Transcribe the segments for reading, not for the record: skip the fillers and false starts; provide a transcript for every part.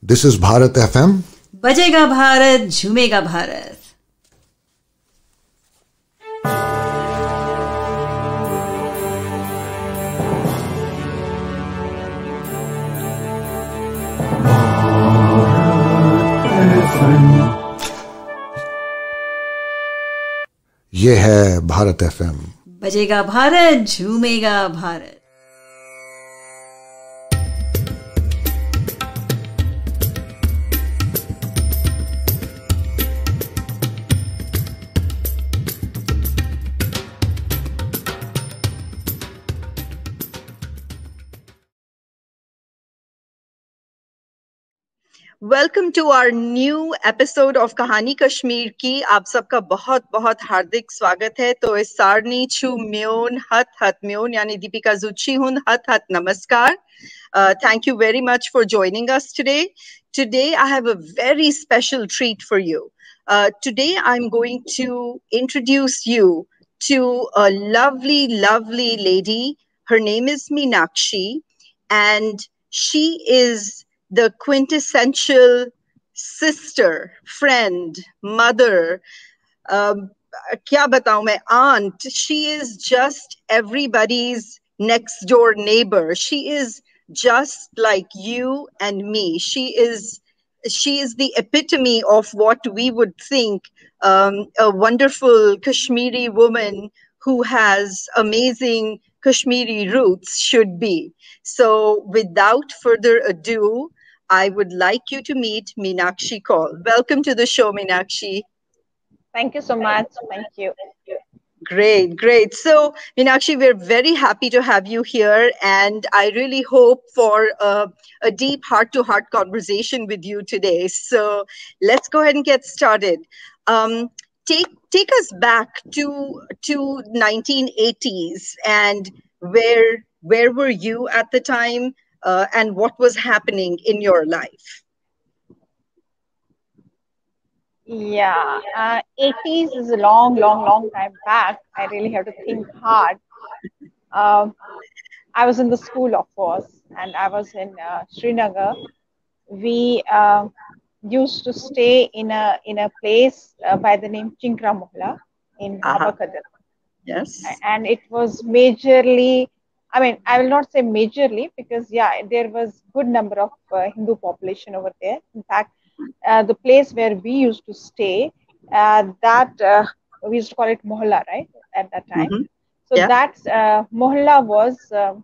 This is Bharat FM. बजेगा भारत झूमेगा भारत. ये है भारत FM. बजेगा भारत झूमेगा Bharat. Welcome to our new episode of कहानी कश्मीर की आप सबका बहुत बहुत हार्दिक स्वागत है. तो इस सारनी छु म्योन हत हत म्योन यानी दीपिका जुत्शी हुन हत हत नमस्कार. Thank you very much for joining us today. Today I have a very special treat for you. Today I'm going to introduce you to a lovely lady. Her name is Meenakshi and she is the quintessential sister, friend, mother, kya bataun main, aunt. She is just everybody's next door neighbor. She is just like you and me. She is the epitome of what we would think a wonderful Kashmiri woman who has amazing Kashmiri roots should be. So without further ado, I would like you to meet Meenakshi Kaul. Welcome to the show, Meenakshi. Thank you so much. Thank you. Great. So, Meenakshi, we're very happy to have you here, and I really hope for a deep heart-to-heart conversation with you today. So, let's go ahead and get started. Take us back to 1980s, and where were you at the time, and what was happening in your life? Yeah, 80s is a long time back. I really have to think hard. I was in the school, of course, and I was in Srinagar. We used to stay in a place by the name Chinkra Mohla in Bhabakadar. Yes. And it was majorly, I mean, I will not say majorly because, yeah, there was good number of Hindu population over there. In fact, the place where we used to stay, we used to call it Mohalla, right, at that time. Mm-hmm. So that Mohalla was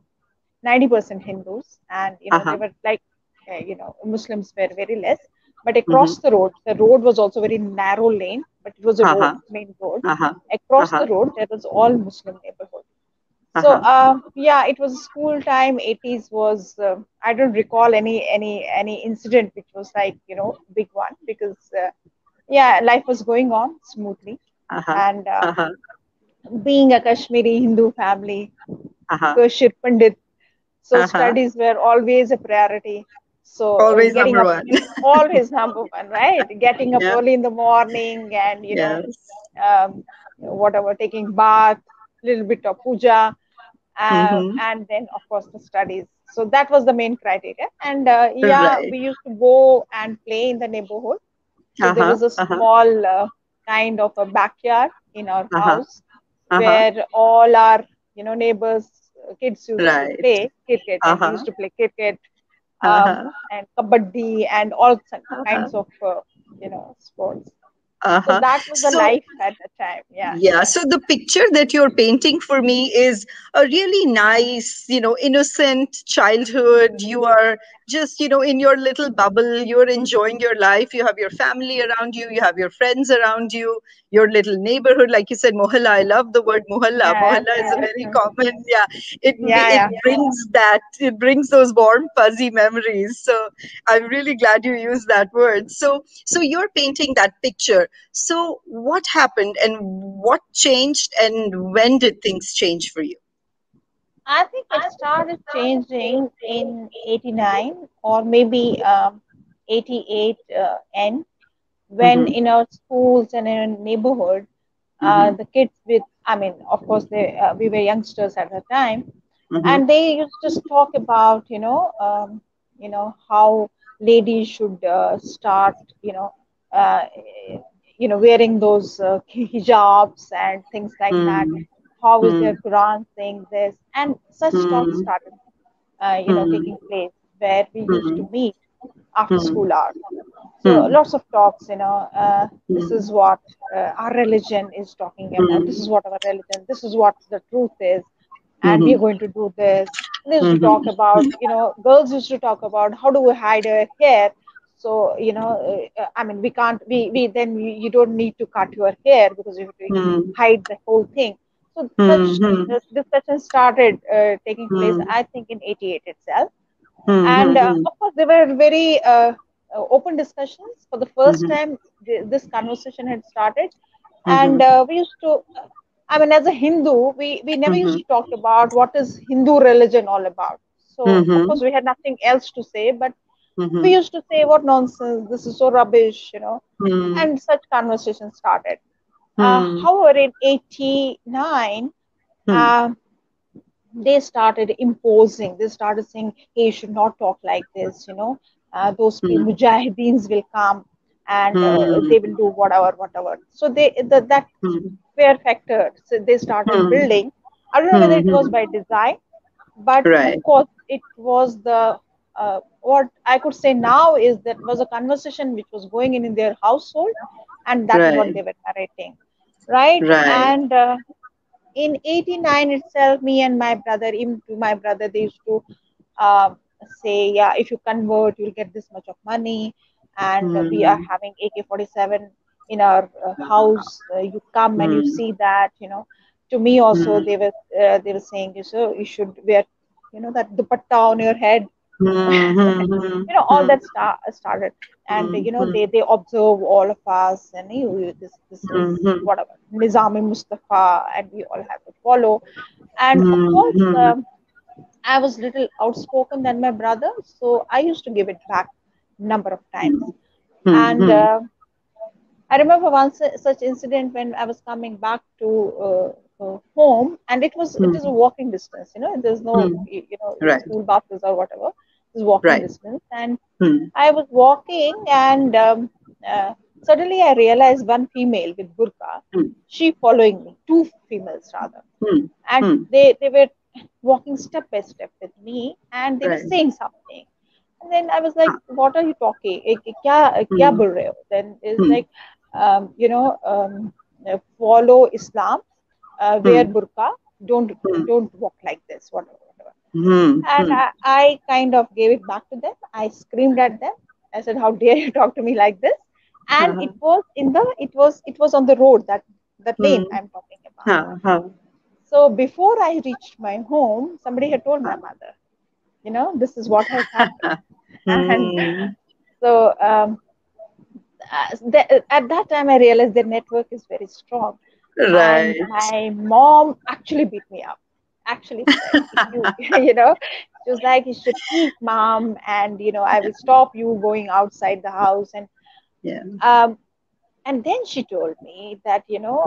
90% Hindus, and they were like, Muslims were very less. But across the road was also very narrow lane, but it was a road, main road. Across the road, there was all Muslim neighborhood. So it was school time. 80s was I don't recall any incident which was like big one because life was going on smoothly and being a Kashmiri Hindu family, Kashmir Pandit, so studies were always a priority. So always number one. Always number one, right? Getting up early in the morning and whatever, taking bath, little bit of puja. And then of course the studies. So that was the main criteria. And we used to go and play in the neighborhood. So there was a small kind of a backyard in our house where all our neighbors kids used to play cricket. And we used to play cricket and kabaddi and all kinds of sports. So that was the life at the time. Yeah. So the picture that you're painting for me is a really nice, innocent childhood. You are just, in your little bubble. You're enjoying your life. You have your family around you. You have your friends around you. Your little neighborhood, like you said, mohalla. I love the word mohalla. Mohalla is a very common. It brings that. It brings those warm, fuzzy memories. So I'm really glad you used that word. So you're painting that picture. So what happened and what changed and when did things change for you? I think it started changing in 89 or maybe 88 end when in our schools and in our neighborhood, the kids of course, we were youngsters at the time, and they used to talk about, how ladies should start, uh, wearing those hijabs and things like that. How is their Quran saying this? And such talks started, taking place where we used to meet after school hours. So lots of talks, this is what our religion is talking about. This is what our religion, this is what the truth is, and we're going to do this. And they used to talk about, girls used to talk about how do we hide our hair. So, I mean, we can't, we then you don't need to cut your hair because you have to hide the whole thing. So such discussion started taking place, I think, in 88 itself. And of course, there were very open discussions. For the first time, this conversation had started. And we used to, I mean, as a Hindu, we never used to talk about what is Hindu religion all about. So, of course, we had nothing else to say, but we used to say, what nonsense, this is so rubbish, and such conversations started. However, in 89, they started imposing, they started saying, hey, you should not talk like this, those mujahideens will come and they will do whatever. So that fear factor, so they started building. I don't know whether it was by design, but of course it was the what I could say now is that was a conversation which was going in their household, and that is what they were narrating, right? And in 89 itself, me and my brother, even to my brother, they used to say, yeah, if you convert, you'll get this much of money. And we are having AK-47 in our house. You come and you see that, To me also, they were saying, so you should wear, that dupatta on your head. All that started. And, they observe all of us, and this is whatever, Nizami Mustafa, and we all have to follow. And of course, I was little outspoken than my brother, so I used to give it back number of times. And I remember one such incident when I was coming back to home, and it is a walking distance. There's no school buses or whatever. It's walking distance, and I was walking, and suddenly I realized one female with burqa, she following me, two females rather, and they were walking step by step with me, and they were saying something. And then I was like, what are you talking? Kya bol rahe ho? Then it's like, follow Islam, wear burqa, don't walk like this, whatever. And I kind of gave it back to them. I screamed at them. I said, how dare you talk to me like this? And it was on the road, that lane I'm talking about. So before I reached my home, somebody had told my mother, this is what has happened. And so at that time, I realized their network is very strong. And my mom actually beat me up. Actually said, she was like, you should keep mom, and I will stop you going outside the house. And and then she told me that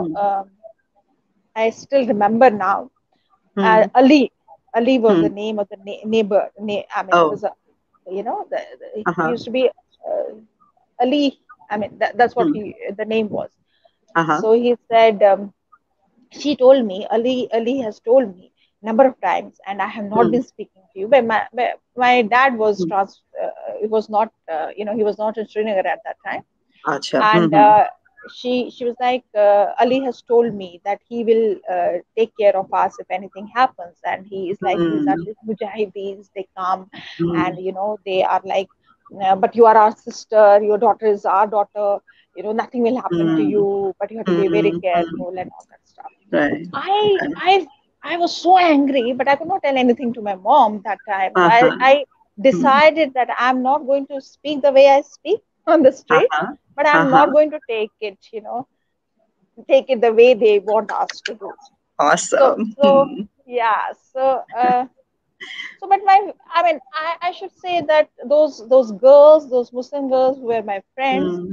I still remember now. Ali was the name of the neighbor. I mean, it was he used to be Ali. I mean, that's what the name was. So he said, she told me, Ali has told me number of times, and I have not been speaking to you. But my dad was he was not he was not in Srinagar at that time. And she was like, Ali has told me that he will take care of us if anything happens, and he is like, these are these mujahideens, they come and they are like, but you are our sister, your daughter is our daughter, nothing will happen to you, but you have to be very careful and all that stuff. I was so angry, but I could not tell anything to my mom that time. I decided that I'm not going to speak the way I speak on the street, but I'm not going to take it, take it the way they want us to do. Awesome. So yeah. So but I should say that those girls, those Muslim girls who were my friends,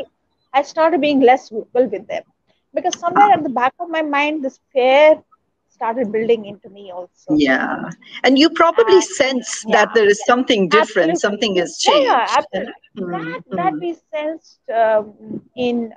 I started being less vocal with them, because somewhere at the back of my mind, this fear started building into me also. Yeah. And you probably And sense yeah, that there is something different, absolutely. something has Yeah, changed. absolutely. Hmm, That hmm, we sensed in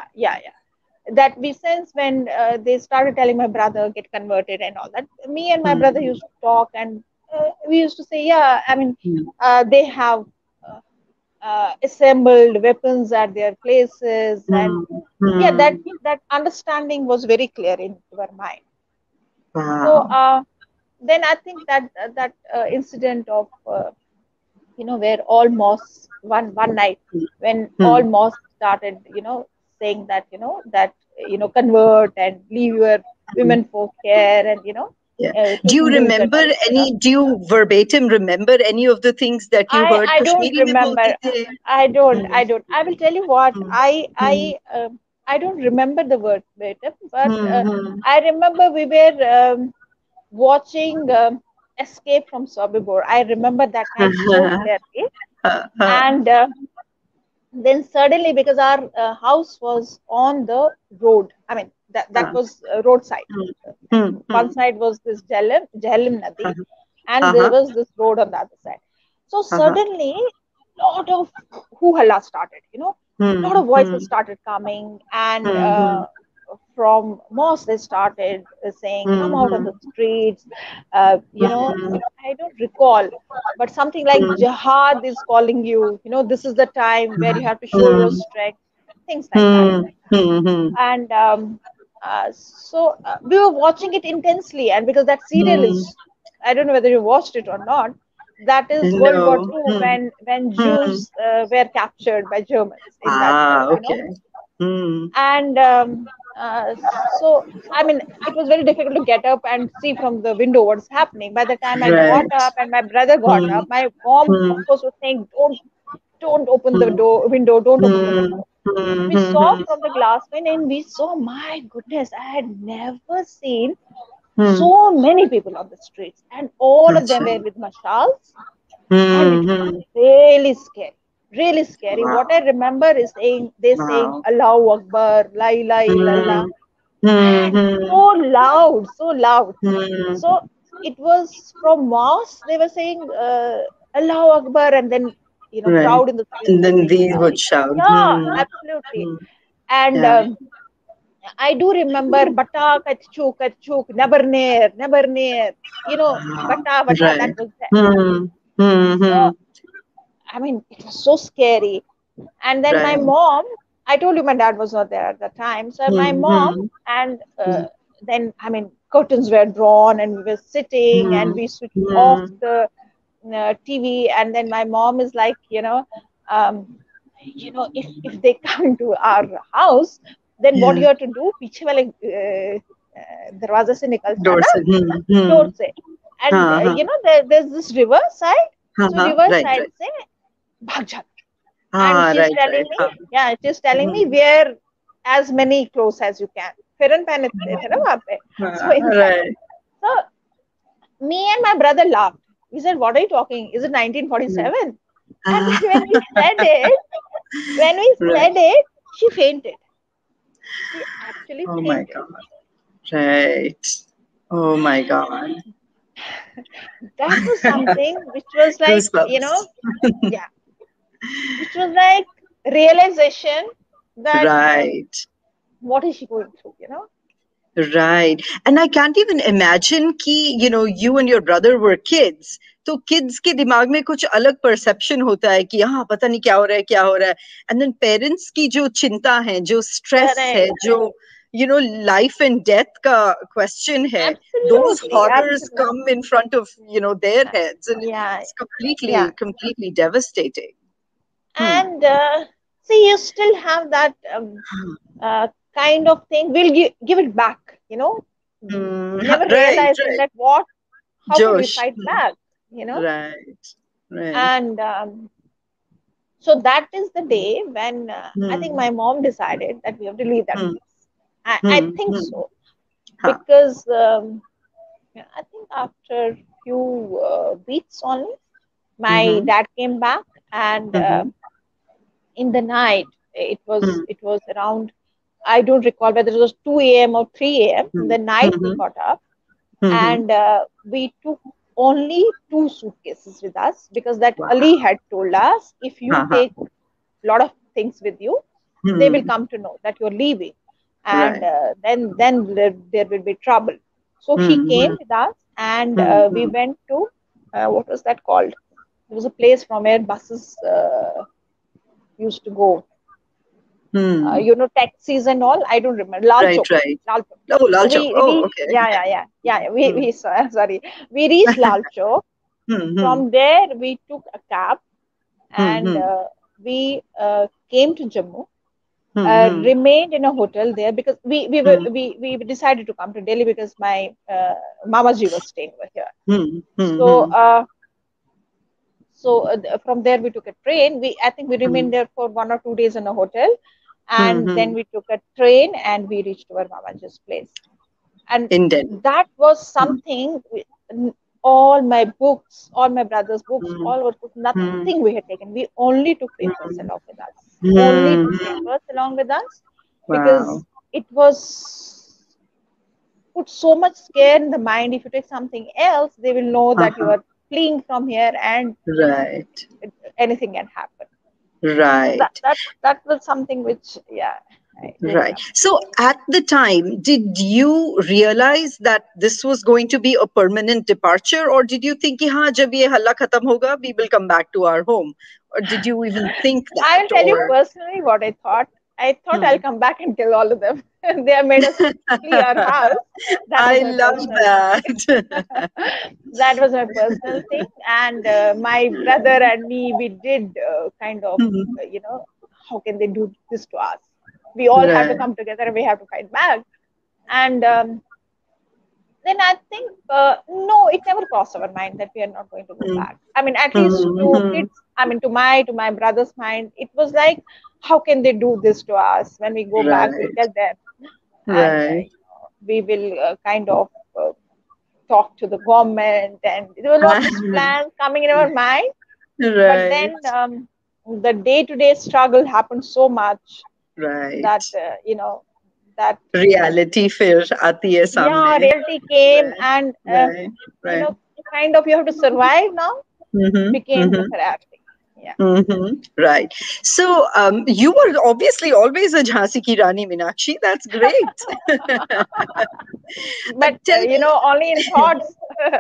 that we sense when they started telling my brother get converted and all that. Me and my brother hmm, used to talk, and we used to say, yeah, I mean, hmm, they have uh, assembled weapons at their places, and hmm, yeah, hmm. that understanding was very clear in our mind. So Wow. then I think that incident of where all mosques one night when all Hmm. mosques started saying that that convert and leave your women folk here, and Yeah. Do you taking the remember Ujjat stuff. do you verbatim remember any of the things that you heard? I don't Kashmiri mein bolte remember. the? I Hmm, don't. I will tell you what. hmm, I don't remember the word verbatim, but hmm, hmm. I remember we were watching Escape from Sobibor. I remember that night so clearly, Ha, ha. and then suddenly, because our house was on the road, I mean that Ha. was roadside. Hmm, hmm, One hmm. side was this Jhelum Nadi, Ha, and ha, there ha, was this road on the other side. So ha, ha. suddenly, lot of hoo-halla started. Lot Hmm, of hmm, voices started coming, and hmm, hmm, from mosque they started saying, "Come out on hmm, the streets." hmm, I don't recall, but something like hmm, jihad is calling you. This is the time where you have to show your hmm, strength, things like that. hmm, hmm, hmm, And so we were watching it intensely, and because that serial hmm. is, I don't know whether you watched it or not. That is World War No. II, Hmm, when hmm. Jews were captured by Germans in that, Ah, okay. Hmm. and so I mean, it was very difficult to get up and see from the window what's happening. By the time I got Right. up and my brother got Hmm, up, my mom, hmm, of course, was saying, don't open the hmm, window, don't open the hmm, window. hmm, We hmm, saw hmm, from the glass pane, and we saw, my goodness, I had never seen hmm. so many people on the streets, and all of them Acha. were with mashals, and it Hmm, was hmm. really scary, really scary. What I Wow. remember is saying Wow. Allahu Akbar, La ilaha illallah, Hmm, hmm, and hmm, so loud, so loud. hmm. So it was from mosque, they were saying Allahu Akbar, and then Right. crowd in the streets And were then saying these La would ilaha. shout. Yeah, Hmm, absolutely. hmm. And Yeah. I do remember Bata Kachuk, Never near, Ah, Bata, that right. was there. Hmm, hmm, hmm. So, I mean, it was so scary. And then my Right. mom, I told you my dad was not there at the time. So my Hmm, mom, hmm, and then, I mean, curtains were drawn, and we were sitting, and hmm, we switched off hmm, the TV. And then my mom is like, um, if they come to our house, then what yeah. you have to do, पीछे वाले दरवाजे से निकल Door जाना, से. Hmm, door hmm. से. And हाँ, हाँ. there's this river side, हाँ, so हाँ. river Right, side right. से भाग जाना. And Ah, she's right, telling right. me, हाँ. yeah, she's telling me, Hmm. wear as many clothes as you can. फिरन पहने थे ना वहाँ पे. So inside. Right. So me and my brother laughed. We said, what are you talking? Is it 1947? And Ah, then when we right. said it, she fainted. She actually Oh my fainted. God. Right. Oh my God. That was something which was like, Goosebumps. yeah, which was like realization that Right. what is she going through. Right. And I can't even imagine कि, you and your brother were kids. तो kids के दिमाग में कुछ अलग perception होता है कि हाँ पता नहीं क्या हो रहा है क्या हो रहा है. And then parents की जो चिंता है, जो stress है, Correct. जो life and death का question है, those Absolutely, horrors absolutely. come in front of their heads, and Yeah, it's yeah. completely devastating. Hmm. And see, you still have that uh, kind of thing. We'll give it back, Hmm. never Right, realizing right. that how can we Josh. fight back. Right, right. And so that is the day when I think Hmm. my mom decided that we have to leave that Hmm. place. I Hmm. think Hmm. so, Ha. because yeah, I think after few weeks only, my Mhm. dad came back, and Mhm. in the night, it was Hmm. it was around, I don't recall whether it was 2 a.m. or 3 a.m. In Hmm. the night we Mhm. got up, and we took only 2 suitcases with us, because that Wow. Ali had told us, if you Uh-huh. take a lot of things with you, they will come to know that you're leaving, and Right. then there will be trouble. So he came with us, and we went to what was that called? There was a place from where buses used to go. Taxis and all. I don't remember. Lal Right, Chowk. right. Lal Chowk. Oh, Lal So Chowk. we Oh, reached, okay. yeah. We sorry. We reached Lal Chowk. From there, we took a cab, and we came to Jammu. Remained in a hotel there, because we decided to come to Delhi because my Mamaji was staying over here. So from there we took a train. I think we remained there for 1 or 2 days in a hotel, and then we took a train and we reached our Mamaji's place. And In Delhi. that was something. All my books, all my brother's books, all our books, nothing we had taken. We only took papers along with us. Only took papers along with us, because Wow. it was put so much scare in the mind. If you take something else, they will know that you are fleeing from here, and Right. anything can happen. So Right. that was something which, yeah, I Right. remember. So at the time, did you realize that this was going to be a permanent departure, or did you think, कि हाँ जब ये हल्ला खत्म होगा, we will come back to our home, or did you even think I will that, tell you or? personally what I thought. I thought I'll come back and kill all of them. They have made us flee our house. That was I my love personal that. that was my personal thing. And my brother and me, we did kind of, how can they do this to us? We all have to Right. come together and we have to fight back. And then I think, no, it never crossed our mind that we are not going to go back. I mean, at least to kids, I mean, to my brother's mind, it was like, how can they do this to us? When we go back, we'll Right. get them, and Right. we will kind of talk to the government, and there were lots of plans coming in our mind. But Right. then the day-to-day struggle happened so much that Right. that Reality फिर आती है yeah, सामने. reality came, Right. and Right. you Right. know kind of, you have to survive now, became the therapy. Yeah. Right. So you were obviously always a Jhansi ki Rani, Meenakshi. That's great. But Tell me. only in thoughts.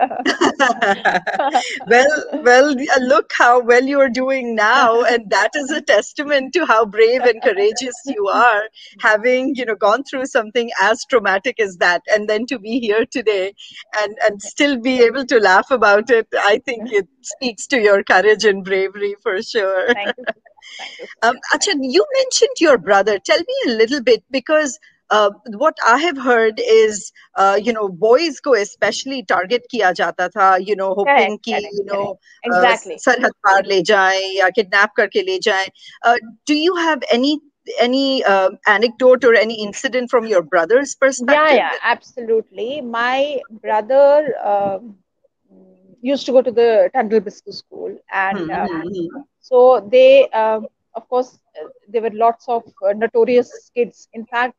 Well, look how well you are doing now, and that is a testament to how brave and courageous you are, having gone through something as traumatic as that, and then to be here today, and still be able to laugh about it. I think it speaks to your courage and bravery for sure. Thank you so much. Thank you so much. Acha, you mentioned your brother. Tell me a little bit, because what I have heard is, boys को especially target किया जाता था, Correct, hoping कि, correct. Exactly. सरहद पार ले जाएं या kidnap करके ले जाएं. Do you have any anecdote or any incident from your brother's perspective? Yeah, absolutely. My brother used to go to the Tandil Biscu school, and so they, of course, there were lots of notorious kids. In fact,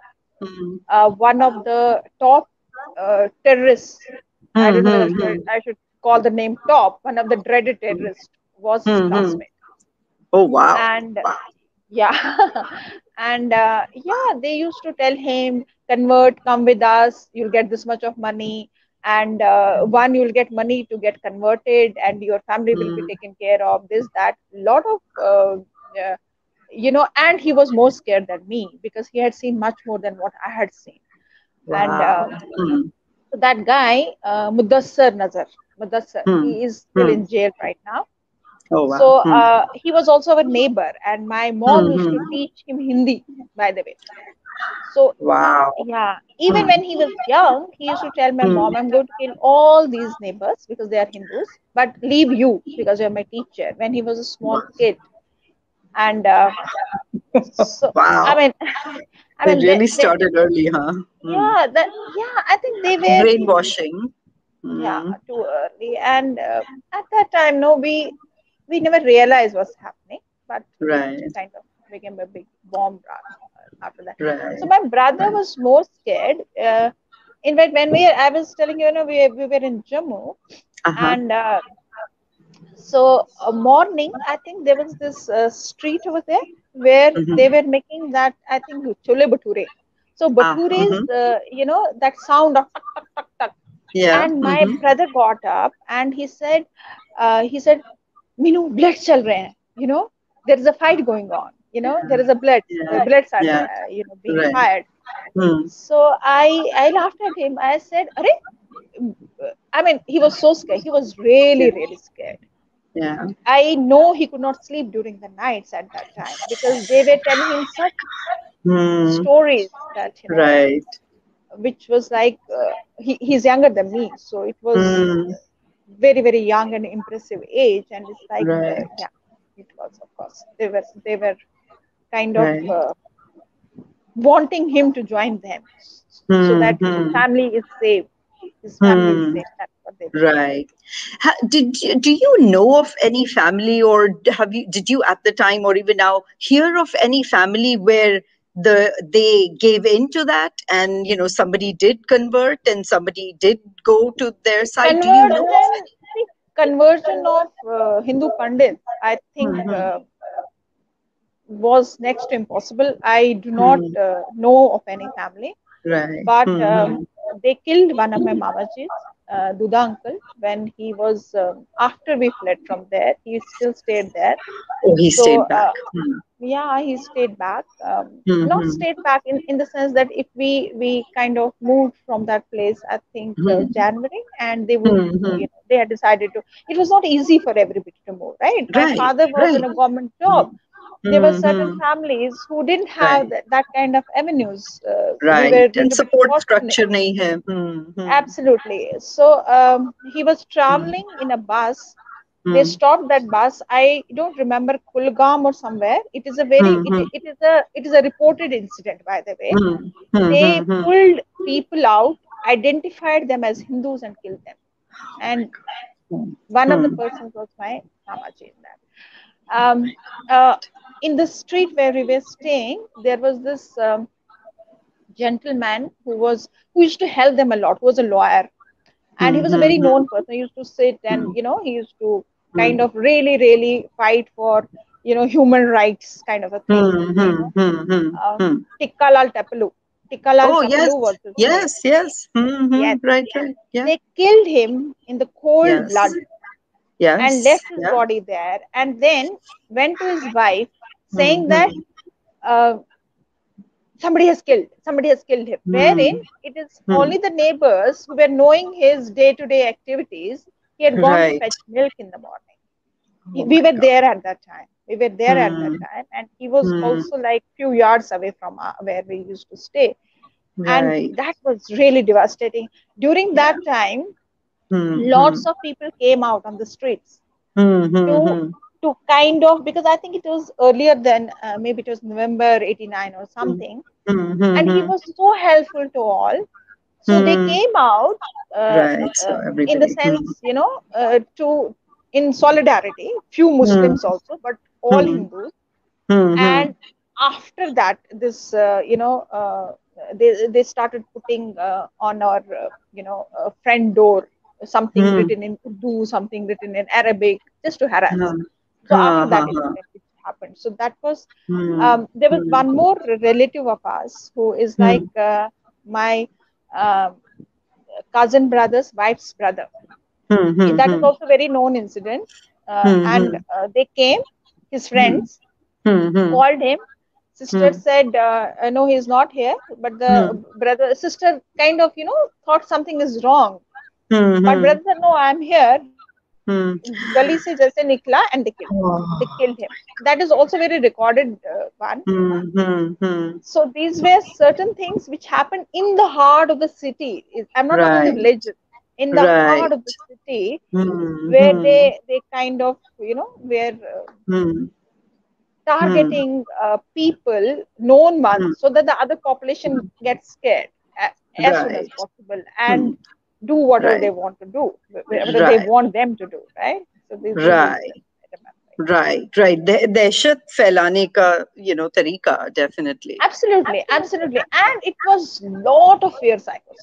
one of the top terrorists, I don't know whether I should call the name top, one of the dreaded terrorists was his classmate. Oh, wow. And yeah, and yeah, they used to tell him, convert, come with us, you'll get this much of money, and one, you'll get money to get converted, and your family will be taken care of, this, that, lot of uh, and he was more scared than me, because he had seen much more than what I had seen. And Wow. so that guy, Mudassar, he is still in jail right now. Oh, wow. So he was also a neighbor, and my mom used to teach him Hindi, by the way. So Wow. yeah, even when he was young, he used to tell my mom, I'm going to kill all these neighbors because they are Hindus, but leave you because you're my teacher, when he was a small kid. And so Wow. I They mean, really started early, huh? yeah, I think they were, Brainwashing. yeah, too early. And at that time, no, we never realized what's happening, but Right. it kind of became a big bomb after that. Right. So my brother was more scared. In fact, I was telling you, we were in Jammu, Uh-huh. and so morning, I think there was this street over there where they Mm-hmm. were making that, I think, chole bhature. So bhatures, Mm-hmm. that sound of tuck tuck tuck tuck. Yeah. And my Mm-hmm. brother got up and he said, Minu, blood chal rahe hain. There is a fight going on. There is a Yeah. bloods are, Yeah. being Right. fired. Mm. So I laughed at him. I said, Arey, I mean, he was so scared. He was Yeah. really, really scared. Yeah. I know he could not sleep during the nights at that time because they were telling him such Mm. stories that, Right. which was like, he's younger than me. So it was Mm. very, very young and impressive age. And it's like, Right. yeah, it was, of course. They were kind of Right. wanting him to join them so that his Mm-hmm. family is safe. His family is Hmm. safe. That's what they were saying. Right. Do you know of any family, or did you at the time or even now hear of any family where they gave in to that, and somebody did convert and somebody did go to their side? Do you know of Conversion, see, conversion of Hindu Pandits, I think, any? Hmm. was next to impossible. I do not Hmm. know of any family, Right. but Hmm. they killed one of my mamajis, Duda uncle, when he was, after we fled from there, he still stayed there. Oh, he So, stayed back. Hmm. yeah, he stayed back. Not Hmm. stayed back in the sense that if we kind of moved from that place, I think Hmm. January, and they would, Hmm. Hmm. they had decided to. It was not easy for everybody to move, right? My Right. father was in Right. a government Hmm. job. There were certain Hmm. families who didn't have Right. that kind of avenues. We Right. were And little bit support fortunate. structure nahi hai. Hmm. Absolutely. So he was Hmm. traveling in a bus. They Hmm. stopped that bus. I don't remember Kulgam or somewhere. It is a Hmm. very Hmm. it is a reported incident, by the way. Hmm. Hmm. They Hmm. Hmm. pulled people out, identified them as Hindus, and killed them. And one of the Hmm. persons was my Mamaji in that. Um, uh, in the street where we were staying, there was this gentleman who used to help them a lot, who was a lawyer, and he Hmm. was a Hmm. very known person. He used to sit and Hmm. he used to Hmm. kind of really, really fight for human rights kind of a thing. Hmm. Hmm. Hmm. Hmm. Hmm. Tikkalal Tapalu. Tikkalal Oh, yes. Tapalu was his name. Yes. Yes. Hmm. Hmm. Yes, Right. Right. Yeah. they killed him in the cold Yes. blood and Yes. left his Yeah. body there, and then went to his wife Hmm. saying that Hmm. uh, somebody has killed him, wherein Hmm. it is Hmm. only the neighbors who were knowing his day-to-day activities. He had gone to Right. fetch milk in the morning. Oh We my were God. there at that time. Hmm. And he was Hmm. also like few yards away from where we used to stay, and Right. that was really devastating. During Yeah. that time, Hmm. Hmm. lots of people came out on the streets Hmm. Hmm. to Hmm. kind of, because I think it was earlier than, maybe it was November 89 or Hmm. something, Hmm. and he Hmm. was so helpful to all. So they Hmm. came out, Right. So in the everybody. Hmm. sense, to in solidarity, few Hmm. Muslims also, but all Hmm. Hindus. Hmm. Hmm. And after that, this they started putting on our front door something Hmm. written in Urdu, something written in Arabic, just to harass. Hmm. So Ha, after ha, that ha. incident which happened, so that was, Hmm. there was Hmm. one more relative of ours who is like Hmm. my um cousin brother's wife's brother. Hmm. Hmm. That is Hmm. also very known incident. Hmm. And Hmm. they came, his Hmm. friends Hmm. Hmm. called him. Sister Hmm. said, no, he's not here. But Hmm. the sister kind of, thought something is wrong. Hmm. But Hmm. brother said, no, I'm here. Hmm. Gali se jaise nikla, and they Oh. killed him. That is also very recorded one. Hmm. Hmm. Hmm. So these were certain things which happened in the heart of the city. I'm not talking the Right. villages. In the Right. heart of the city, Hmm. where Hmm. they kind of, were Hmm. Hmm. targeting people, known ones, Hmm. so that the other population gets scared as soon as Right. possible Hmm. and do whatever they Right. want to do, whatever they Right. want them to do, right? So these were the Right. incidents I remember. Right. Right. दहशत फैलाने का तरीका definitely. Absolutely, absolutely. And it was lot of fear psychosis.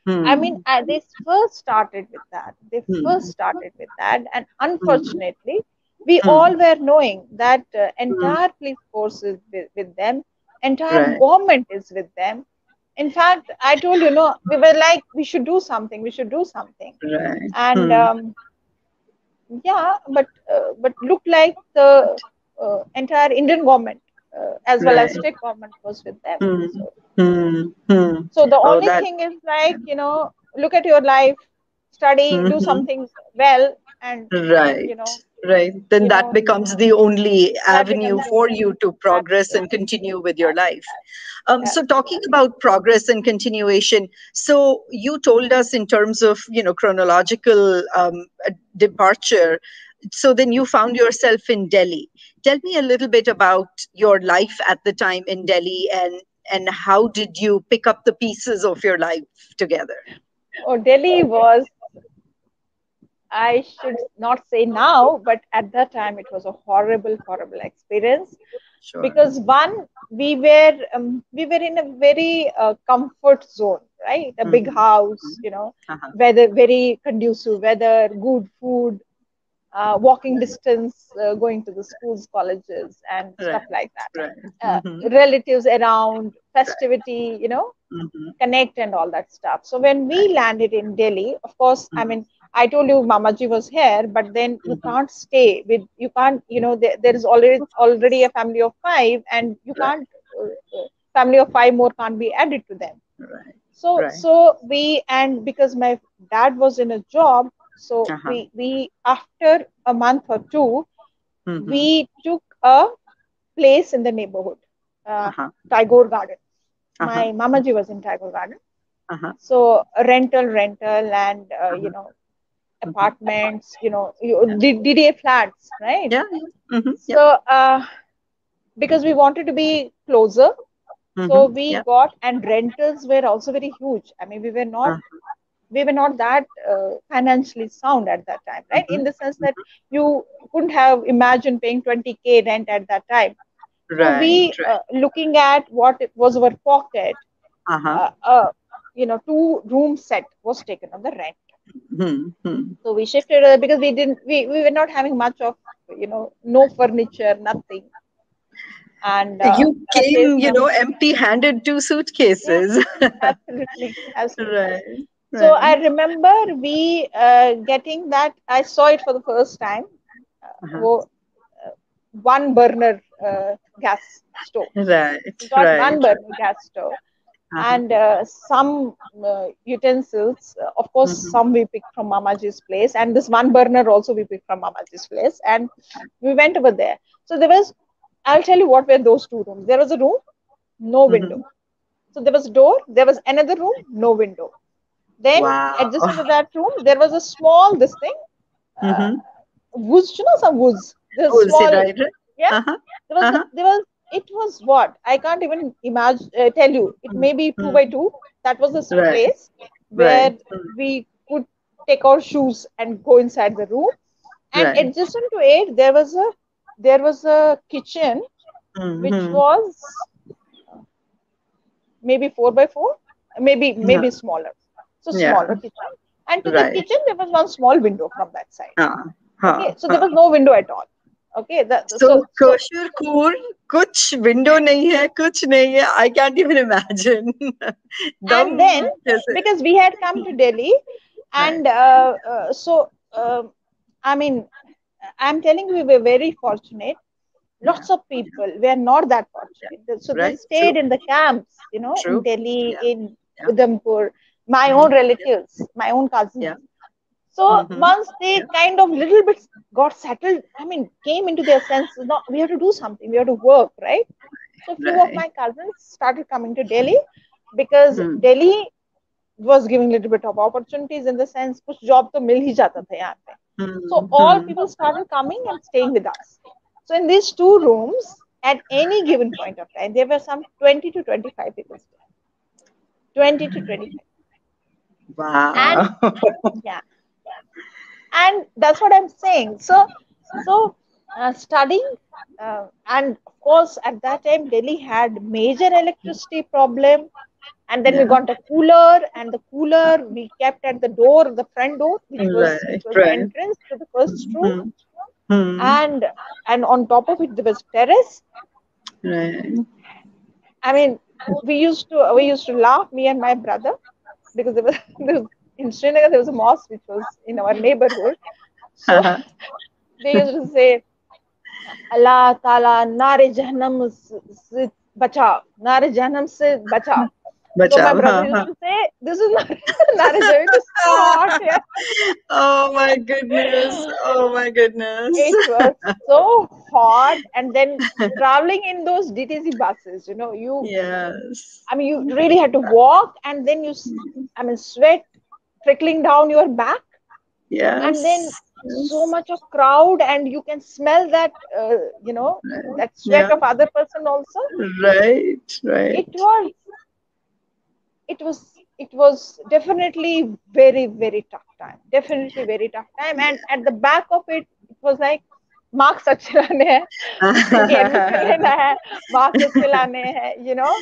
I mean, Hmm. they first started with that. They first Hmm. started with that, and Hmm. unfortunately, we Hmm. all were knowing that Hmm. entire police force is with them, entire Right. government is with them. In fact, I told you, no, we were like, we should do something, we should do something, Right. and Hmm. yeah, but looked like the entire Indian government as well as Right. state government was with them. Hmm. So Hmm. Hmm. so the Oh, only that. thing is like, look at your life, study, do Hmm. something well, and Right. you know, Right. Then you that know becomes the only that avenue becomes the for you to progress and absolutely, continue with your life. absolutely, So talking absolutely. about progress and continuation, so you told us in terms of, chronological departure. So then you found yourself in Delhi. Tell me a little bit about your life at the time in Delhi, and how did you pick up the pieces of your life together? Oh, Delhi was, I should not say now, but at that time it was a horrible, horrible experience Sure. because one, we were in a very comfort zone, right? A big Hmm. house, Uh-huh. weather very conducive weather, good food, walking distance, going to the schools, colleges, and stuff Right. like that. Right. Hmm. Relatives around, Right. festivity, Hmm. connect and all that stuff. So when we Right. landed in Delhi, of course, I Hmm. mean, I told you Mamaji was here, but then you Hmm. can't stay with, you can't, there is already a family of five, and you Right. can't, family of five more can't be added to them. Right. So Right. so we, and because my dad was in a job, so Uh-huh. we after a month or two, Hmm. we took a place in the neighborhood, uh, Uh-huh. Tagore Garden. Uh-huh. My Mamaji was in Tagore Garden. Uh-huh. So rental, and Uh-huh. Hmm. apartments, DDA flats, right? Yeah. Yeah. Hmm. Yeah. So because we wanted to be closer, Hmm. so we Yeah. got, and rentals were also very huge. I mean, we were not that financially sound at that time, right? Hmm. In the sense that you couldn't have imagined paying 20K rent at that time. So Right. we, Right. looking at what it was our pocket, Uh-huh. 2 room set was taken on the rent. Hmm. Hmm. So we shifted because we were not having much of, no furniture, nothing, and You purchased came, some. empty-handed, two Yeah, suitcases. absolutely, absolutely. Right. So Right. I remember we getting that. I saw it for the first time. Uh-huh. Wo- One burner gas stove. Right. We got one Right. burner gas stove, Uh-huh. and some utensils. Of course, Hmm. some we picked from Mamaji's place, and this one burner also we picked from Mamaji's place, and we went over there. So there was. I'll tell you what were those 2 rooms. There was a room, no window. Hmm. So there was a door. There was another room, no window. Then Wow. adjacent to that room, there was a small this thing, uh, Hmm. woods, some woods. There's We'll say small, right. Right. yeah. Uh-huh. There was, Uh-huh. it was what? I can't even imagine, tell you. It may be two Hmm. by two. That was the Right. space Right. where we could take our shoes and go inside the room. And Right. adjacent to it, there was a kitchen which Hmm. was maybe 4 by 4, Yeah. maybe smaller. So Yeah. smaller kitchen. And to the Right. kitchen, there was one small window from that side. Huh. Okay, so there Huh. was no window at all. Okay, So so Kashmir Koor, कुछ window नहीं है, कुछ नहीं है. I can't even imagine. दम and then कैसे? because we had come to Delhi, Right. and so I mean, I'm telling you, we were very fortunate. Yeah. Lots of people were not that Yeah. fortunate. So they Right. True. stayed in the camps, in True. Delhi, Yeah. in Yeah. Udhampur, my Hmm. own relatives, my own cousins. Yeah. So Mm-hmm. once they Yeah. kind of little bit got settled, I mean, came into their senses, no, we have to do something, we have to work, right? So few of Right. my cousins started coming to Delhi because Hmm. Delhi was giving little bit of opportunities in the sense कुछ job तो मिल ही जाता था यहाँ पे. So Hmm. all Hmm. people started coming and staying with us. So in these 2 rooms, at any given point of time, there were some 20 to 25 people staying. 20 to 25. And Wow. yeah, and that's what I'm saying. So studying, and of course at that time Delhi had major electricity problem. And then we got a cooler, and the cooler we kept at the door, the front door, which was the entrance to the first room. And on top of it there was terrace. I mean, we used to laugh, me and my brother, because there was in Srinagar there was a mosque which was in our neighborhood. So they used to say, Allah Ta'ala Nare Jahannam se bachao, Nare Jahannam se bachao. So my brother used to say, this is not Nare Jahannam, it is so hot here. Oh my goodness. Oh my goodness. It was so hot. And then traveling in those DTC buses, you know, I mean, you really had to walk, and then sweat trickling down your back. And then so much of crowd, and you can smell that, that sweat of other person also. Right. It was definitely very, very tough time. Definitely very tough time. And at the back of it, it was like, marks achhe lane hai, admission lena hai, marks achhe lane hai, you know.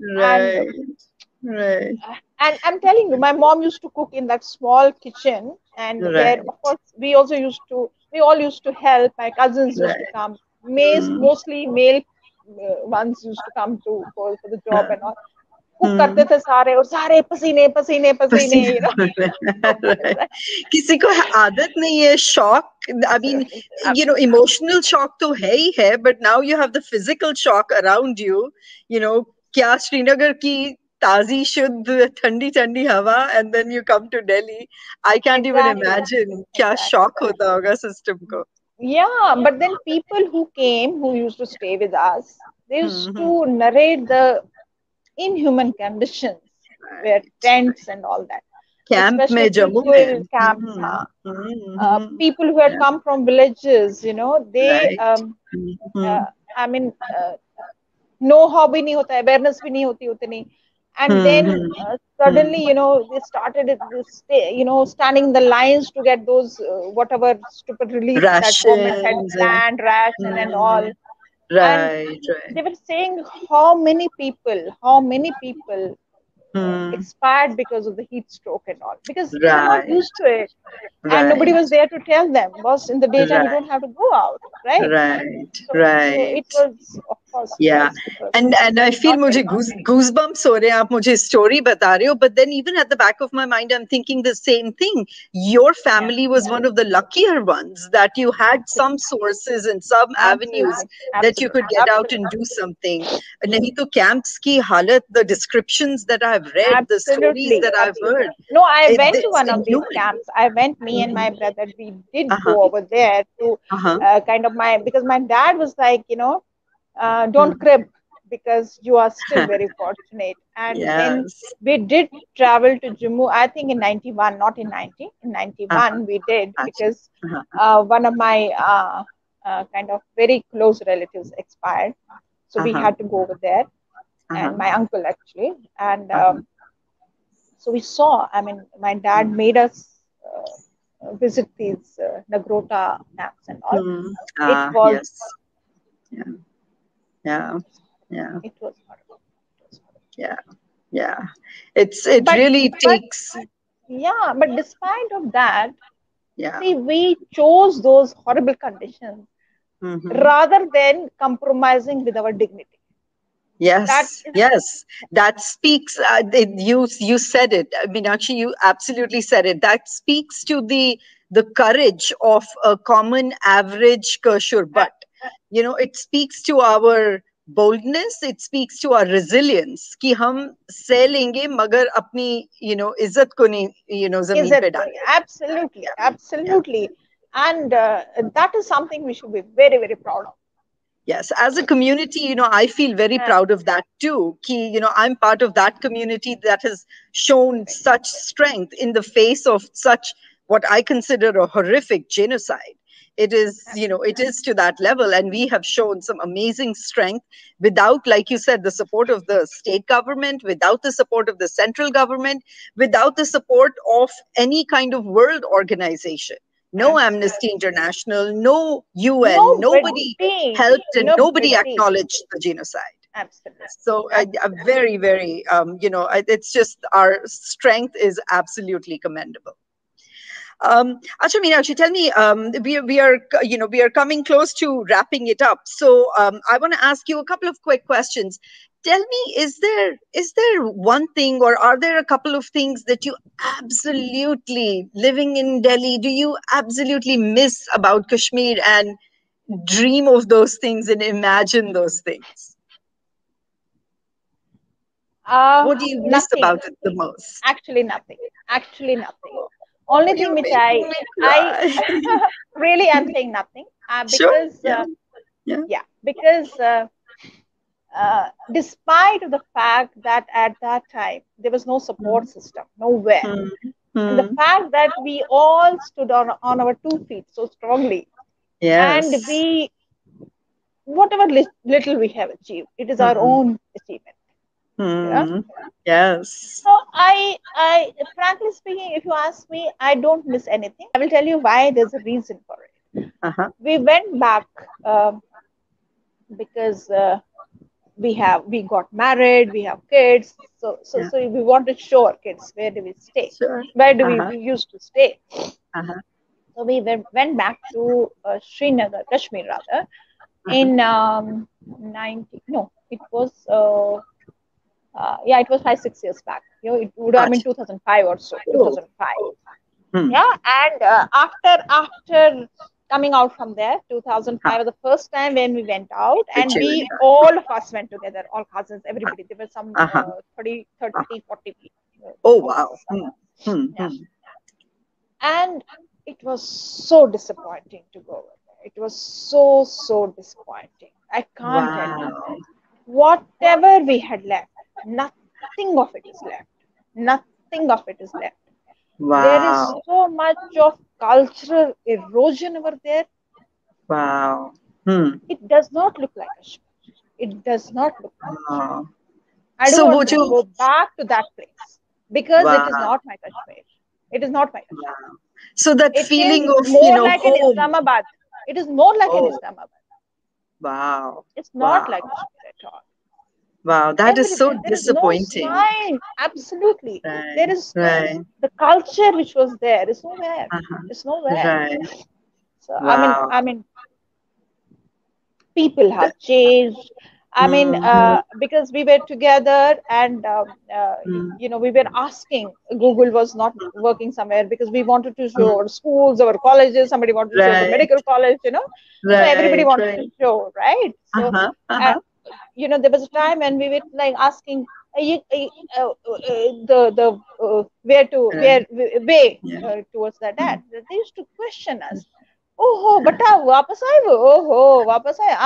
Right. And I'm telling you, my mom used to cook in that small kitchen, and where, of course, we all used to help. My cousins used to come. Mostly male ones used to come for the job and all. Cook करते थे सारे, और सारे पसीने पसीने पसीने, you know. किसी को आदत नहीं है, shock, I mean, you know, emotional shock तो है ही है, but now you have the physical shock around you, you know. क्या श्रीनगर की ताजी शुद्ध ठंडी ठंडी हवा, and then you come to Delhi, I can't even imagine क्या shock होता होगा system को. Yeah, but then people who used to stay with us, they used to narrate the inhuman conditions, where tents and all that. Camp especially Jammu people camps. People who had come from villages, you know, they, I mean, no hobby nahi hota hai, awareness bhi nahi hoti utni. And then suddenly, you know, they started this, you know, standing in the lines to get those whatever stupid relief that government had planned, ration and all. Right. They were saying how many people expired because of the heat stroke and all, because they were not used to it. And nobody was there to tell them, boss, in the daytime you don't have to go out, right? So it was, of course, and I feel मुझे goosebumps हो रहे हैं, आप मुझे story बता रहे हो, but then even at the back of my mind I'm thinking the same thing. Your family was one of the luckier ones, that you had some sources and some avenues that you could get out and do something. नहीं तो camps की हालत, the descriptions that I've read, the stories that I've heard. No, I went to one of these camps. Me and my brother, we did go over there to because my dad was like, you know, don't crib, because you are still very fortunate. And then we did travel to Jammu, I think in 91, not in 90. In 91 we did, because one of my kind of very close relatives expired. So we had to go over there, and my uncle actually. And so we saw, I mean, my dad made us visit these Nagrota camps and all. It was, it was horrible. It really takes. But despite of that, see, we chose those horrible conditions rather than compromising with our dignity. That speaks. You said it. Meenakshi, you absolutely said it. That speaks to the courage of a common average Kashur Bhatt. You know, it speaks to our boldness. It speaks to our resilience. कि हम सह लेंगे मगर अपनी, you know, इज्जत को नहीं, you know, ज़मीन पे डालेंगे. Absolutely. And that is something we should be very, very proud of. Yes, as a community, you know, I feel very proud of that too. Ki, you know, I'm part of that community that has shown such strength in the face of such what I consider a horrific genocide. It is, you know, it is to that level, and we have shown some amazing strength without, like you said, the support of the state government, without the support of the central government, without the support of any kind of world organization. No Amnesty International, no UN, nobody helped and nobody acknowledged the genocide. Absolutely. So very, very, it's just our strength is absolutely commendable. Acha Meenakshi, tell me, we are coming close to wrapping it up. So I want to ask you a couple of quick questions. Tell me, is there one thing, or are there a couple of things that you absolutely, living in Delhi, do you absolutely miss about Kashmir and dream of those things and imagine those things? What do you miss Nothing. about it the most? Actually, nothing. Actually, nothing. Only thing You're which making me cry. really am saying nothing Sure. because Yeah. because despite the fact that at that time there was no support system nowhere, Hmm. and the Hmm. fact that we all stood on our 2 feet so strongly, and Yes. we whatever little we have achieved, it is our Hmm. own achievement. You know. Hmm. Yes. So frankly speaking, if you ask me, I don't miss anything. I will tell you why. There's a reason for it. Uh-huh. We went back because we got married, we have kids, Yeah. so we want to show our kids where do we stay, Sure. where do Uh-huh. we used to stay. Uh-huh. So we went back to Srinagar, Kashmir rather, Uh-huh. in 90. No, it was yeah, it was 5 6 years back. You know, it would have been Acha. 2005 or so, Oh. 2005. Hmm. Yeah, and after coming out from there, 2005 Huh. was the first time when we went out, and Which you we went on. all of us went together, all cousins, everybody. There were some Uh-huh. 30 40 people Oh, of wow. us. Hmm. Hmm. Yeah, Hmm. and it was so disappointing to go over there. It was so disappointing. I can't tell you. Wow. Whatever we had left, nothing of it is left. Nothing of it is left. There is Wow. so much of cultural erosion over there. Wow. Hmm. It does not look like Kashmir. It does not look like Kashmir. Wow. I don't So want would to you? go back to that place because it is Wow. not my Kashmir. It is not my Kashmir. Wow. So that It is feeling of, more like in home. Islamabad. It is more like in Oh, Islamabad. wow. It's not like Wow. Kashmir at all. Wow. That is so Everywhere. There is no disappointing. sign. Absolutely. There Right. is Right. the culture which was there is nowhere. Uh-huh. It's nowhere. Right. So Wow. I mean, people have That- changed. I mean, Mhm. because we were together, and Mm. we were asking. Google was not working somewhere because we wanted to show Mm. our schools, our colleges. Somebody wanted to show the Right. medical college. So everybody Right. wanted Right. to show, right? So Uh-huh. uh, Uh-huh. there was a time when we were like asking where to Right. where way Yeah. towards that Mm. ad. They used to question us. ओहो बटा वापस आए वो ओहो वापस आए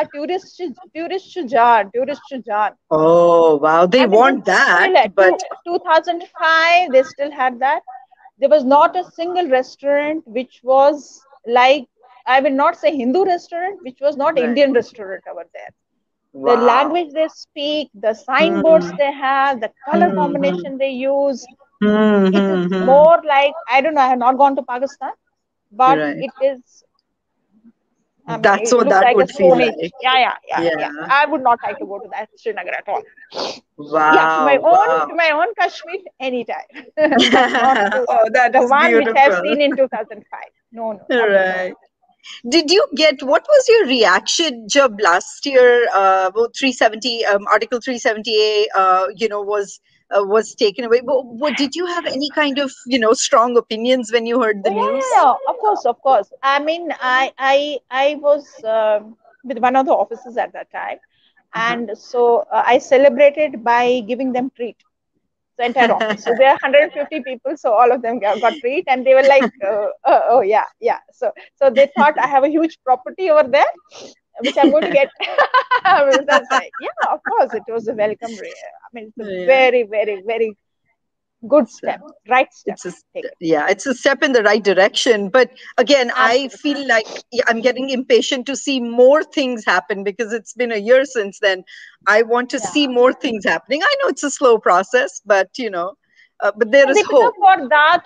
tourist जान. Oh, wow. They I mean, want that, still at but 2005 they still had that. There was not a single restaurant which was like, I will not say Hindu restaurant, which was not right. Indian restaurant over there. The Wow. language they speak, the signboards Hmm. they have, the color Hmm. combination they use, Hmm. it is Hmm. Hmm. more like, I don't know, I have not gone to Pakistan, but Right. it is, I mean, That's it what looks that like a would feel Stone Age. like. Yeah. Yeah. I would not like to go to that Srinagar at all. Yeah, Wow. Wow. to my own Kashmir anytime, but not to Oh, that the is one which I've beautiful. seen in 2005. No, not at all. Right. Did you get, what was your reaction jab last year, वो 370, Article 370A, was taken away? What did you have any kind of, strong opinions when you heard the Oh news? yeah. Of course, of course. I mean, I was with one of the officers at that time, Uh-huh. and so I celebrated by giving them treat. The entire office. So there are 150 people, so all of them got treat, and they were like, oh yeah. So they thought I have a huge property over there, which I'm going to get. That's right. Yeah, of course, it was a welcome. I mean, it's a Yeah. very, very, very good So step, right step it's a taken. yeah, it's a step in the right direction. But again, I Absolutely. feel like I'm getting impatient to see more things happen because it's been a year since then. I want to Yeah. see more things happening. I know it's a slow process, but but there is Deepika, hope. for that,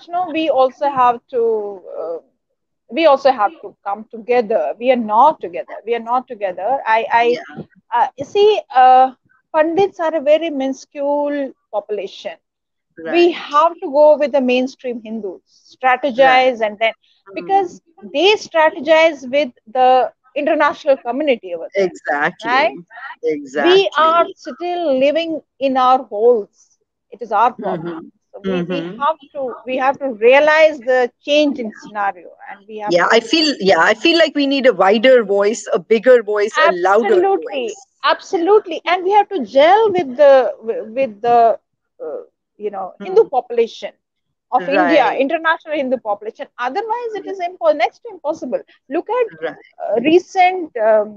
we also have to come together. We are not together. I Yeah. You see, Pandits are a very minuscule population. Right. We have to go with the mainstream Hindus, strategize, and then because they strategize with the international community over there, right? Exactly. We are Exactly. still living in our holes. It is our problem. Mm-hmm. So Mm-hmm. we have to realize the change in scenario, and we have Yeah, to I feel like we need a wider voice, a bigger voice, a louder absolutely, voice. absolutely, and we have to gel with the Hindu Hmm. population of India, Right. international Hindu population. Otherwise, it is next to impossible. Look at Right. recent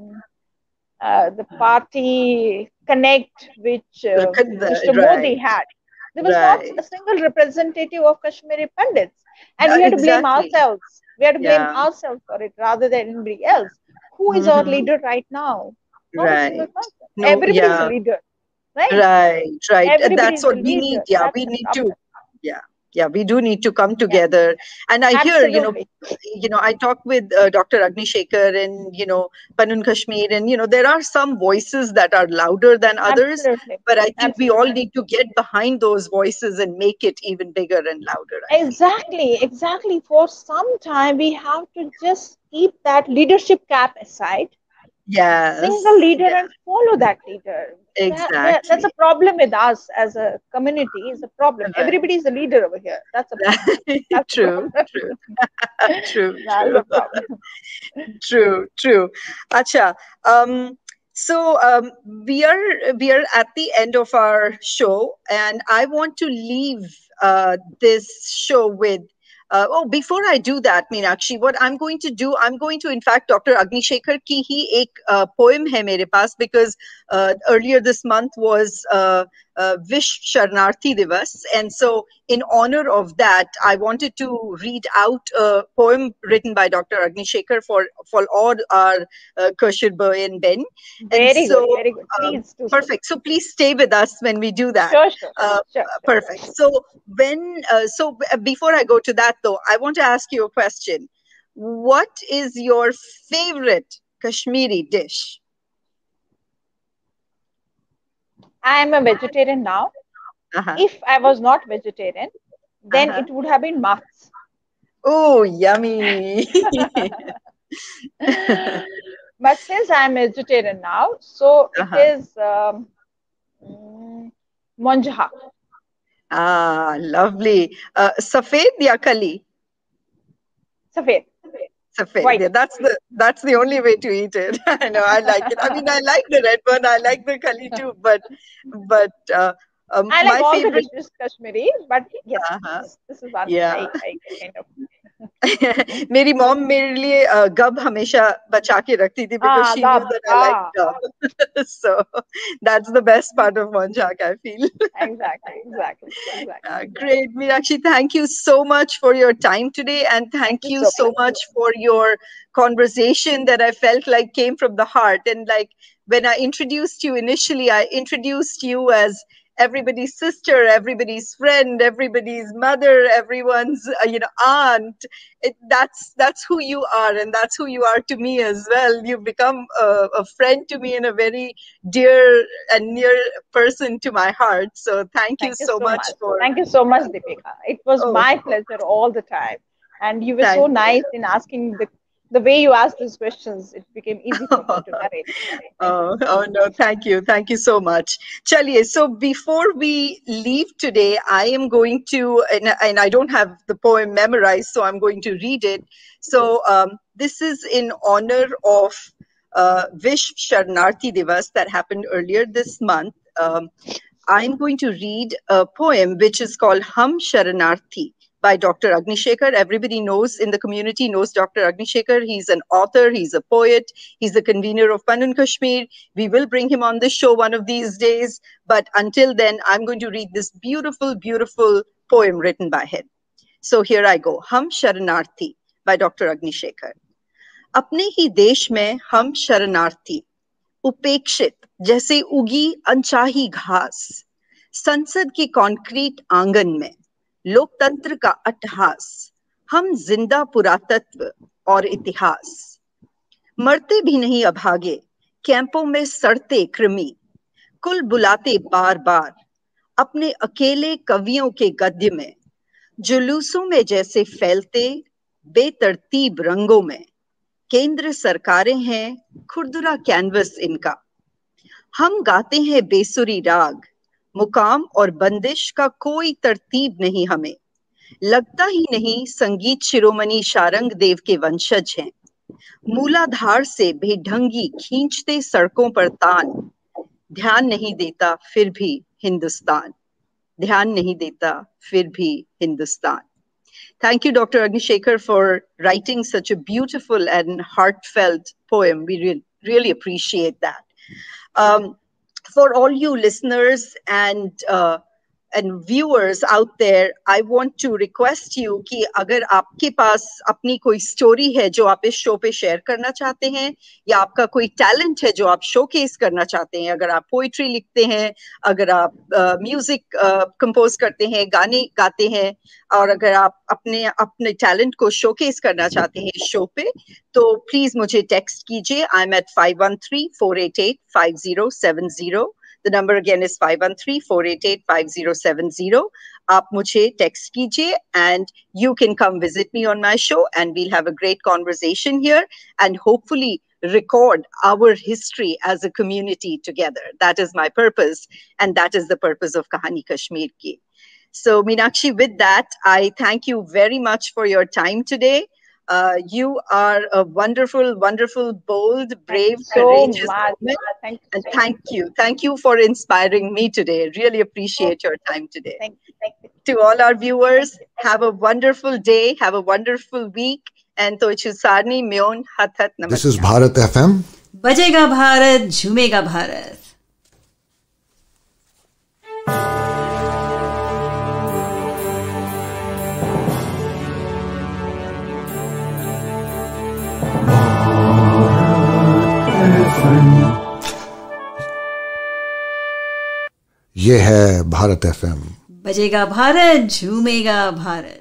the party connect which Mr. Modi Right. had. There was not Right. a single representative of Kashmiri Pandits, and we had to blame Exactly. ourselves. We had to blame Yeah. ourselves for it rather than anybody else. Who is our Mm-hmm. leader right now? Not a single Right. person. No, Everybody is a yeah. leader, right? Right, right. And Everybody that's is a what we need. leader. Yeah, That's we the need to. problem. Yeah, yeah, we do need to come Yeah, together. And I hear, absolutely, I talk with Dr. Agni Shekhar and Panun Kashmir, and there are some voices that are louder than others, absolutely, but I think we all absolutely. need to get behind those voices and make it even bigger and louder, I feel. Exactly, exactly. For some time, we have to just keep that leadership cap aside, single Yes, leader, yeah, and follow that leader. That's a exactly. problem with us as a community. Is a problem. Right. Everybody is a leader over here. That's a problem. That's a True, problem. true, true, That's true. a problem. True, true. Acha. So we are at the end of our show, and I want to leave this show with. Before I do that, Meenakshi, what I'm going to do, I'm going to, in fact, Dr. Agni Shekhar ki hi ek poem hai mere paas, because earlier this month was Vish Sharnarthi Divas, and so in honor of that, I wanted to read out a poem written by Dr. Agni Shekhar for all our Kashmir boy and Ben. And Very good, so, very good. Please do so. perfect. So please stay with us when we do that. Sure, sure, Uh, sure, sure. Perfect. So before I go to that though, I want to ask you a question. What is your favorite Kashmiri dish? I am a vegetarian now. Uh-huh. If I was not vegetarian, then Uh-huh. it would have been maths. Oh, yummy. But since I'm a vegetarian now, so it Uh-huh. is monjaha. Ah, lovely. Safed ya kali? Safed, Safed. white. Yeah, that's the only way to eat it. I know, I like it. I mean, I like the red one. I like the kali too, but I like my all the favorite. dishes Kashmiri, but yes, Uh-huh. this is one Yeah. I kind of. मेरी mom मेरे लिए गब हमेशा बचा के रखती थी because Ah, she knew gab. that I like Ah, gub. So that's the best part of Monjak, I feel. exactly, exactly, exactly, exactly. Great, Meenakshi. Thank you so much for your time today, and Thank thank you you so so much. much for your conversation that I felt like came from the heart. And like when I introduced you initially, I introduced you as everybody's sister, everybody's friend, everybody's mother, everyone's aunt. That's who you are, and that's who you are to me as well. You've become a friend to me and a very dear and near person to my heart. So thank you Thank you so so much much. for. Thank you so much, Deepika. It was Oh, my pleasure all the time. And you were so thank nice in asking the way you asked these questions. It became easy for me to narrate. Thank you. oh no, thank you so much. Chaliye, so before we leave today, I am going to, and I don't have the poem memorized, so I'm going to read it. So this is in honor of Vish Sharnarthi Divas that happened earlier this month. I'm going to read a poem which is called Hum Sharanarthi by Dr. Agni Shekhar. Everybody knows in the community knows Dr. Agni Shekhar. He's an author, he's a poet, he's the convener of Panun Kashmir. We will bring him on the show one of these days. But until then, I'm going to read this beautiful, beautiful poem written by him. So here I go. Hum Sharanarthi by Dr. Agni Shekhar. अपने ही देश में हम शरणार्थी उपेक्षित जैसे उगी अनचाही घास संसद के कंक्रीट आंगन में लोकतंत्र का अट्टहास हम जिंदा पुरातत्व और इतिहास मरते भी नहीं अभागे कैंपों में सड़ते कृमि, कुल बुलाते बार बार अपने अकेले कवियों के गद्य में, जुलूसों में जैसे फैलते बेतरतीब रंगों में। केंद्र सरकारें हैं खुरदुरा कैनवस इनका। हम गाते हैं बेसुरी राग, मुकाम और बंदिश का कोई तरतीब नहीं हमें। लगता ही नहीं संगीत शिरोमणि शारंग देव के वंशज हैं। मूलाधार से बेढंगी खींचते सड़कों पर तान, ध्यान नहीं देता फिर भी हिंदुस्तान, ध्यान नहीं देता फिर भी Hindustan. Thank you, Dr. Agnishekhar, for writing such a beautiful and heartfelt poem. We really appreciate that. For all you listeners and viewers out there, I want to request you कि अगर आपके पास अपनी कोई स्टोरी है जो आप इस शो पे शेयर करना चाहते हैं, या आपका कोई टैलेंट है जो आप शोकेस करना चाहते हैं, अगर आप पोइट्री लिखते हैं, अगर आप म्यूजिक कंपोज करते हैं, गाने गाते हैं, और अगर आप अपने टैलेंट को शोकेस करना चाहते हैं इस शो पे, तो प्लीज मुझे टेक्स्ट कीजिए. I am at 513-488-5070. The number again is 513-488-5070. आप मुझे text कीजिए and you can come visit me on my show and we'll have a great conversation here and hopefully record our history as a community together. That is my purpose and that is the purpose of Kahani Kashmir ki. So Meenakshi, with that, I thank you very much for your time today. You are a wonderful, wonderful, bold, brave, courageous woman. And thank you for inspiring me today. Really appreciate your time today. Thank you. To all our viewers, have a wonderful day, have a wonderful week. And to Sarni Myon Hat Hat Namaskar. This is Bharat FM. बजेगा भारत, झूमेगा भारत. ये है Bharat FM. बजेगा भारत, झूमेगा भारत.